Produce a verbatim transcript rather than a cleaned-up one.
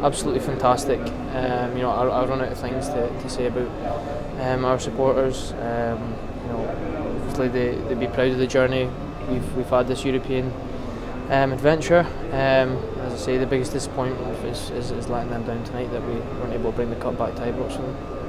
absolutely fantastic. Um, you know, I, I run out of things to, to say about um, our supporters. Um, you know, obviously they they be proud of the journey we've we've had this European um, adventure. Um, as I say, the biggest disappointment is, is is letting them down tonight, that we weren't able to bring the cup back to Ibrox for them.